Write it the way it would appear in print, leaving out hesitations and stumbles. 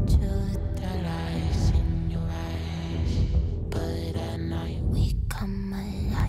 to the lies in your eyes. But at night we come alive.